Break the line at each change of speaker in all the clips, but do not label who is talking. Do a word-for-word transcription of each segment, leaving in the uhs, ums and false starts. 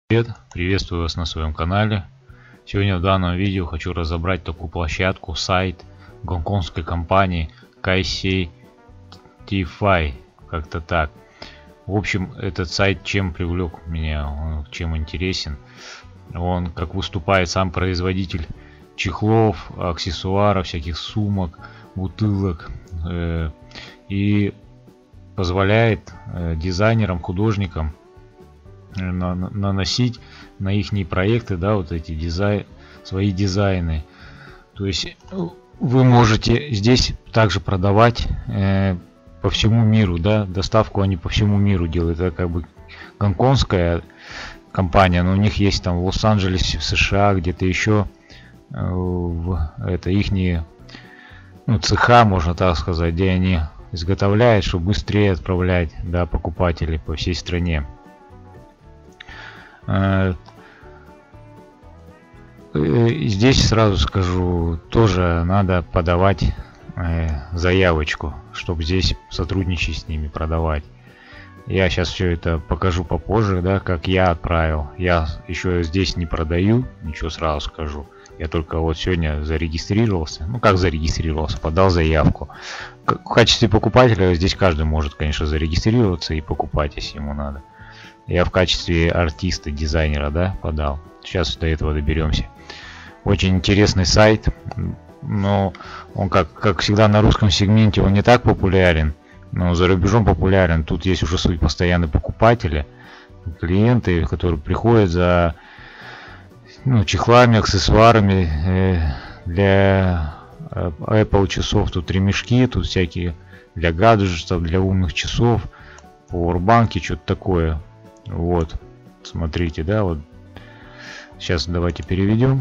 Привет, приветствую вас на своем канале. Сегодня в данном видео хочу разобрать такую площадку, сайт гонконгской компании Caisei TiFi, как-то так. В общем, этот сайт чем привлек меня, он чем интересен. Он как выступает сам производитель чехлов, аксессуаров, всяких сумок, бутылок э, и позволяет э, дизайнерам, художникам наносить на их проекты, да, вот эти дизайн, свои дизайны. То есть вы можете здесь также продавать э, по всему миру, да, доставку они по всему миру делают. Это как бы гонконгская компания, но у них есть там в Лос-Анджелесе, в США, где-то еще э, в, это ихние, ну, цеха, можно так сказать, где они изготовляют, чтобы быстрее отправлять, да, покупателей по всей стране. Здесь сразу скажу, тоже надо подавать заявочку, чтобы здесь сотрудничать с ними, продавать. Я сейчас все это покажу попозже, да, как я отправил. Я еще здесь не продаю, ничего сразу скажу. Я только вот сегодня зарегистрировался. Ну как зарегистрировался, подал заявку. В качестве покупателя здесь каждый может, конечно, зарегистрироваться и покупать, если ему надо. Я в качестве артиста, дизайнера, да, подал. Сейчас до этого доберемся. Очень интересный сайт, но он, как, как всегда, на русском сегменте он не так популярен, но за рубежом популярен. Тут есть уже свои постоянные покупатели, клиенты, которые приходят за, ну, чехлами, аксессуарами э, для Apple часов. Тут ремешки, тут всякие для гаджетов, для умных часов, пауэрбанки, что-то такое. Вот, смотрите, да, вот сейчас давайте переведем.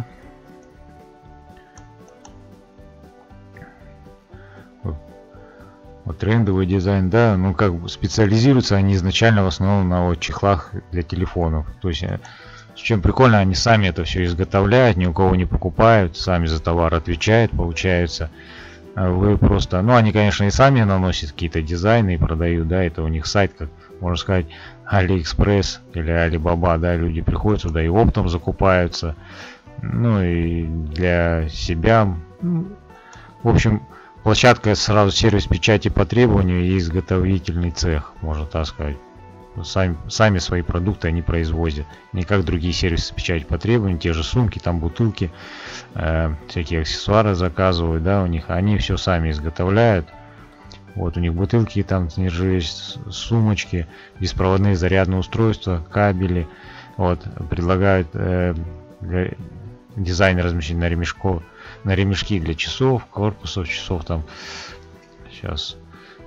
Вот, вот трендовый дизайн, да, ну как бы специализируются они изначально в основном на вот чехлах для телефонов. То есть, с чем прикольно, они сами это все изготовляют, ни у кого не покупают, сами за товар отвечают, получается. Вы просто, ну они, конечно, и сами наносят какие-то дизайны и продают, да, это у них сайт, как можно сказать, Алиэкспресс или Алибаба, да, люди приходят сюда и оптом закупаются, ну и для себя. В общем, площадка сразу сервис печати по требованию и изготовительный цех, можно так сказать. Сами, сами свои продукты они производят, не как другие сервисы печати по требованию, те же сумки, там бутылки, э, всякие аксессуары заказывают, да, у них, они все сами изготовляют. Вот у них бутылки, там нержавеющие сумочки, беспроводные зарядные устройства, кабели. Вот предлагают э, для дизайн размещения на ремешков, на ремешки для часов, корпусов часов, там сейчас.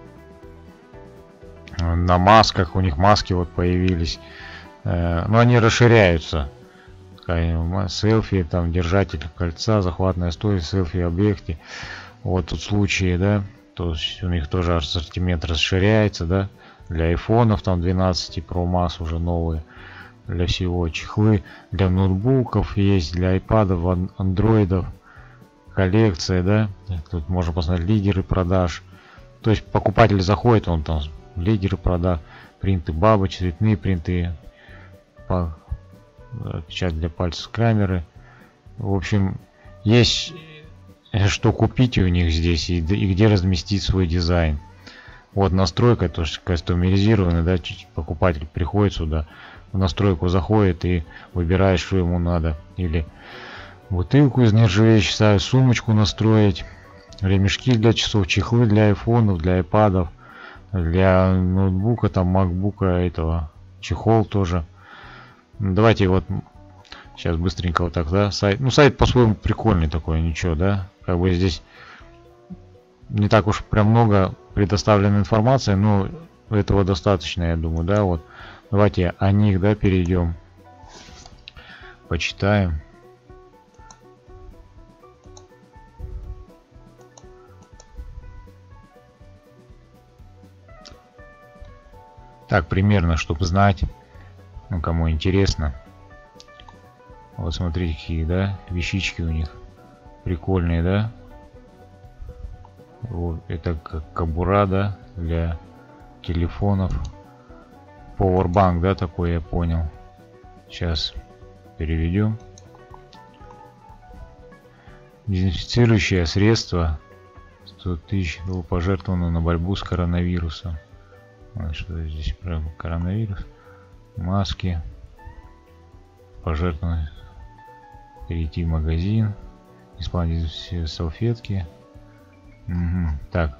На масках, у них маски вот появились, э, но они расширяются. Селфи, там держатель кольца, захватная стоит, селфи объекте. Вот тут случаи, да, то есть у них тоже ассортимент расширяется, да, для айфонов там двенадцать Pro Max уже новые, для всего чехлы, для ноутбуков есть, для айпадов, андроидов, коллекция, да, тут можно посмотреть лидеры продаж. То есть покупатель заходит, он там лидеры продаж, принты бабочек, цветные принты, печать для пальцев, камеры. В общем, есть что купить у них здесь и, и где разместить свой дизайн. Вот настройка тоже кастомизированная, да, покупатель приходит сюда, в настройку заходит и выбирает, что ему надо. Или бутылку из нержавеющей стали, сумочку настроить, ремешки для часов, чехлы для айфонов, для айпадов, для ноутбука, там макбука, этого чехол тоже. Давайте вот сейчас быстренько вот так, да, сайт. Ну сайт по-своему прикольный такой, ничего, да, как бы здесь не так уж прям много предоставлена информации, но этого достаточно, я думаю, да. Вот давайте о них, да, перейдем, почитаем. Так, примерно, чтобы знать, ну, кому интересно. Вот смотрите, какие, да, вещички у них прикольные, да. Вот, это как кобура, да, для телефонов. Powerbank, да, такой, я понял. Сейчас переведем. Дезинфицирующее средство сто тысяч было пожертвовано на борьбу с коронавирусом. А, что здесь про коронавирус? Маски. Пожертвовано. Перейти в магазин. Исполнить все салфетки. Угу. Так.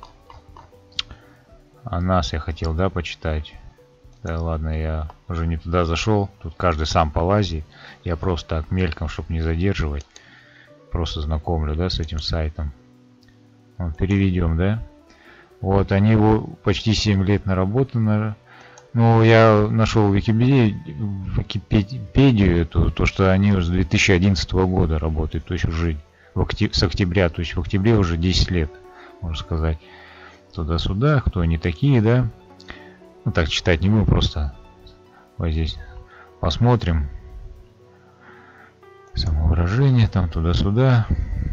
А нас я хотел, да, почитать. Да ладно, я уже не туда зашел. Тут каждый сам полазит. Я просто так мельком, чтобы не задерживать. Просто знакомлю, да, с этим сайтом. Вот, переведем, да. Вот, они его почти семь лет наработаны. Ну, я нашел в Википедии, Википедию эту, то, что они уже с две тысячи одиннадцатого года работают. То есть уже в октяб... с октября, то есть в октябре уже десять лет, можно сказать. Туда-сюда, кто они такие, да. Ну, так читать не буду, просто вот здесь посмотрим. Самовыражение, там туда-сюда.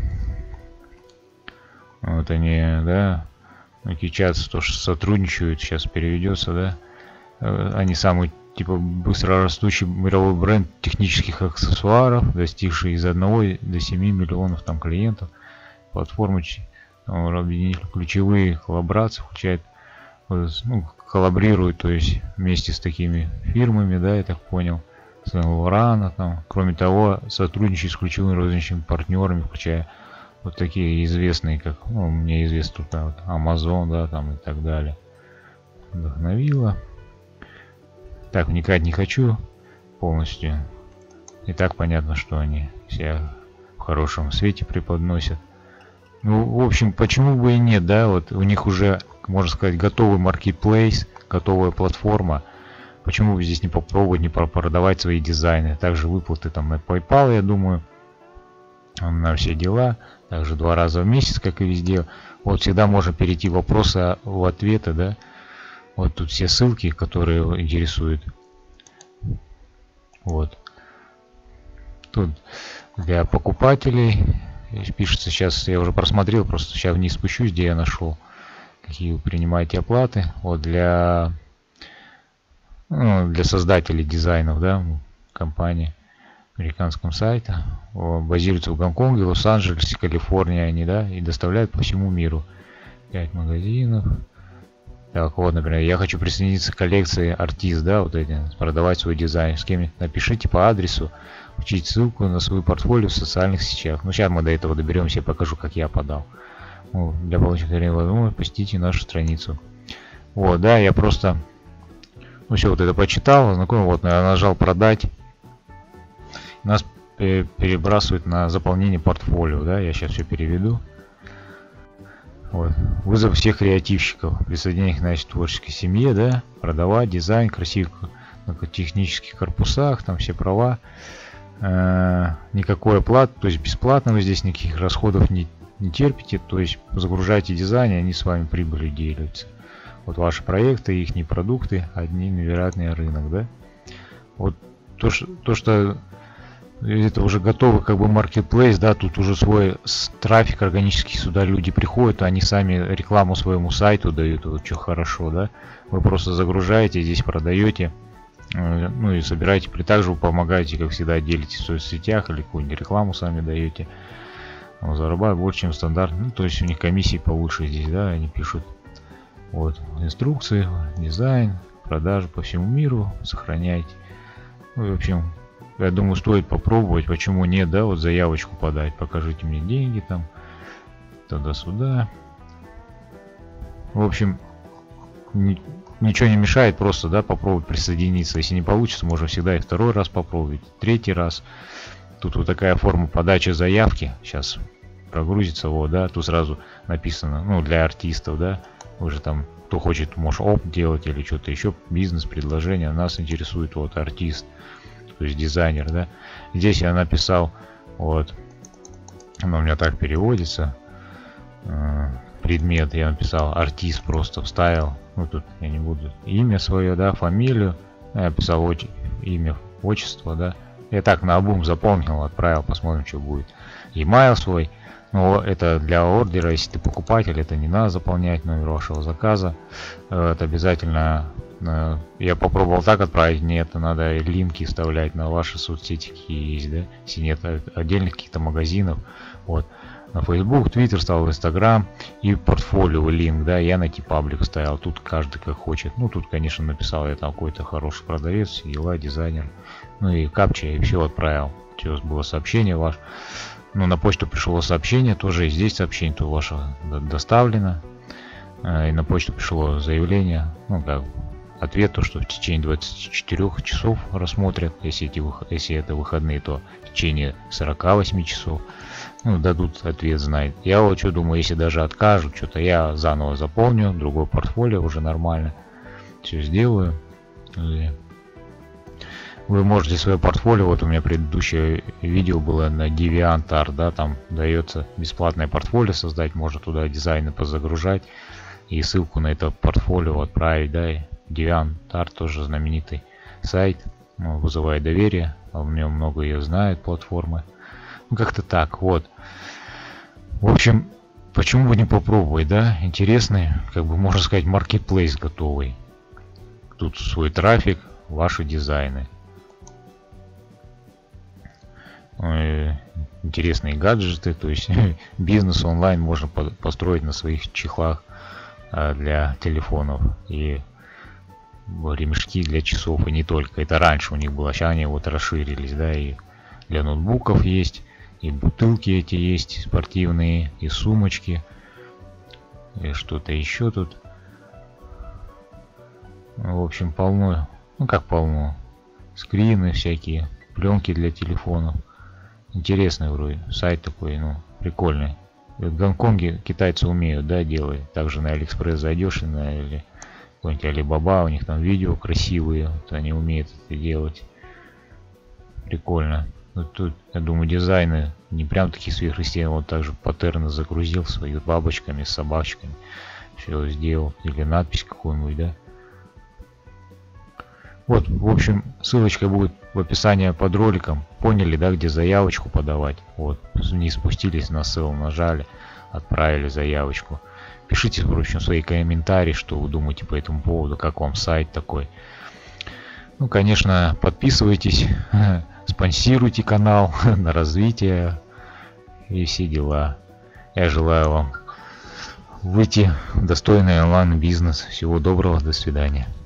Вот они, да, кичатся, то, что сотрудничают, сейчас переведется, да. Они самый, типа, быстро растущий мировой бренд технических аксессуаров, достигший из одного до семи миллионов там клиентов. Платформы объединили ключевые коллаборации, включает, ну, коллаборируют, то есть вместе с такими фирмами, да, я так понял, с Лорана, там. Кроме того, сотрудничает с ключевыми розничными партнерами, включая вот такие известные, как, ну, мне известно тут, да, вот Amazon, да, там и так далее. Вдохновило. Так, вникать не хочу полностью. И так понятно, что они себя в хорошем свете преподносят. Ну, в общем, почему бы и нет, да, вот у них уже, можно сказать, готовый маркетплейс, готовая платформа. Почему бы здесь не попробовать, не продавать свои дизайны? Также выплаты там на PayPal, я думаю, на все дела. Также два раза в месяц, как и везде. Вот всегда можно перейти в вопросы в ответы, да. Вот тут все ссылки, которые интересуют. Вот. Тут для покупателей пишется, сейчас я уже просмотрел, просто сейчас вниз спущусь, где я нашел, какие вы принимаете оплаты. Вот для, ну, для создателей дизайнов, да, компании, американском сайте. Базируются в Гонконге, Лос-Анджелесе, Калифорнии они, да, и доставляют по всему миру. пять магазинов. Так, вот, например, я хочу присоединиться к коллекции артист, да, вот эти, продавать свой дизайн. С кем напишите по адресу, включите ссылку на свой портфолио в социальных сетях. Ну, сейчас мы до этого доберемся, я покажу, как я подал. Ну, для получения возможности посетите нашу страницу. Вот, да, я просто, ну, все вот это почитал, знакомый, вот, я нажал продать. Нас перебрасывает на заполнение портфолио, да, я сейчас все переведу. Вот. Вызов всех креативщиков, присоединение к нашей творческой семье, да, продавать дизайн, красивых технических корпусах, там все права, э, никакой оплаты, то есть бесплатно вы здесь никаких расходов не, не терпите, то есть загружайте дизайн, и они с вами прибылью делятся. Вот ваши проекты, их продукты, одни невероятный рынок, да. Вот то, что, то, что это уже готовый как бы маркетплейс, да, тут уже свой трафик органический, сюда люди приходят, они сами рекламу своему сайту дают, вот что хорошо, да, вы просто загружаете, здесь продаете, ну и собираете, при также вы помогаете, как всегда, делитесь в соцсетях или какую-нибудь рекламу сами даете, вот, зарабатывать больше, чем стандарт, ну, то есть у них комиссии получше здесь, да, они пишут, вот, инструкции, дизайн, продажи по всему миру, сохраняйте, ну, в общем, я думаю, стоит попробовать, почему нет, да, вот заявочку подать, покажите мне деньги там, туда-сюда. В общем, ни, ничего не мешает просто, да, попробовать присоединиться. Если не получится, можно всегда и второй раз попробовать, третий раз. Тут вот такая форма подачи заявки, сейчас прогрузится, вот, да, тут сразу написано, ну, для артистов, да, вы же там, кто хочет, может, оп делать или что-то еще, бизнес-предложение, нас интересует вот артист. То есть дизайнер, да. Здесь я написал, вот, оно у меня так переводится, предмет я написал артист, просто вставил, ну тут я не буду, имя свое, да, фамилию, я писал отч... имя, отчество, да. Я так наобум заполнил, отправил, посмотрим, что будет. E-mail свой, ну это для ордера, если ты покупатель, это не надо заполнять номер вашего заказа, это обязательно Э, Я попробовал так отправить, нет, надо линки вставлять на ваши соцсети, какие есть, да, если нет отдельных каких-то магазинов, вот. На Facebook, Twitter ставил, Instagram и портфолио линк, да, я найти паблик ставил, тут каждый как хочет. Ну, тут, конечно, написал я там какой-то хороший продавец, все дела, дизайнер, ну и капча, и все отправил. Сейчас было сообщение ваше, ну, на почту пришло сообщение, тоже и здесь сообщение то ваше доставлено, и на почту пришло заявление, ну, как ответ, то, что в течение двадцати четырёх часов рассмотрят, если, эти, если это выходные, то в течение сорока восьми часов. Ну, дадут ответ, знает. Я вот что думаю, если даже откажут, что-то я заново заполню, другое портфолио уже нормально. Все сделаю. И вы можете свое портфолио, вот у меня предыдущее видео было на DeviantArt, да, там дается бесплатное портфолио создать, можно туда дизайны позагружать и ссылку на это портфолио отправить, да. И DeviantArt тоже знаменитый сайт, ну, вызывает доверие, а в нем много ее знают платформы. Ну, как-то так, вот. В общем, почему бы не попробовать, да? Интересный, как бы можно сказать, маркетплейс готовый. Тут свой трафик, ваши дизайны. Интересные гаджеты, то есть бизнес онлайн можно построить на своих чехлах для телефонов. И ремешки для часов, и не только. Это раньше у них было, сейчас они вот расширились, да, и для ноутбуков есть. И бутылки эти есть спортивные, и сумочки, и что-то еще тут. В общем, полно, ну как полно, скрины всякие, пленки для телефонов. Интересный вроде сайт такой, ну прикольный. В Гонконге китайцы умеют, да, делать. Также на Алиэкспресс зайдешь и на или какой-нибудь Алибаба, у них там видео красивые, вот они умеют это делать. Прикольно. Вот тут, я думаю, дизайны не прям такие сверхъестественные, вот также паттерны загрузил своими бабочками, собачками, все сделал, или надпись какую-нибудь, да. Вот, в общем, ссылочка будет в описании под роликом, поняли, да, где заявочку подавать, вот, вниз спустились на ссылку, нажали, отправили заявочку. Пишите, впрочем, свои комментарии, что вы думаете по этому поводу, как вам сайт такой. Ну, конечно, подписывайтесь, спонсируйте канал на развитие и все дела. Я желаю вам выйти в достойный онлайн бизнес. Всего доброго, до свидания.